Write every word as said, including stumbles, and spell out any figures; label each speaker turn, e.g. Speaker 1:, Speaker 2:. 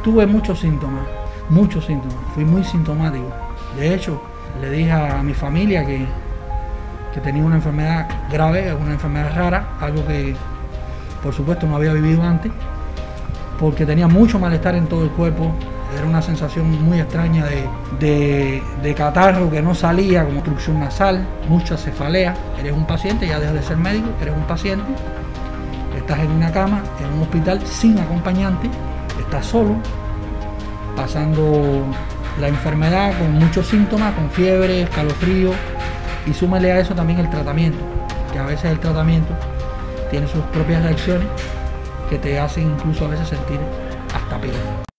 Speaker 1: Tuve muchos síntomas, muchos síntomas, fui muy sintomático. De hecho, le dije a mi familia que, que tenía una enfermedad grave, una enfermedad rara, algo que por supuesto no había vivido antes, porque tenía mucho malestar en todo el cuerpo. Era una sensación muy extraña de, de, de catarro que no salía, como obstrucción nasal, mucha cefalea. Eres un paciente, ya dejas de ser médico, eres un paciente, estás en una cama, en un hospital sin acompañante, estás solo, pasando la enfermedad con muchos síntomas, con fiebre, escalofrío, y súmale a eso también el tratamiento, que a veces el tratamiento tiene sus propias reacciones que te hacen incluso a veces sentir hasta peor.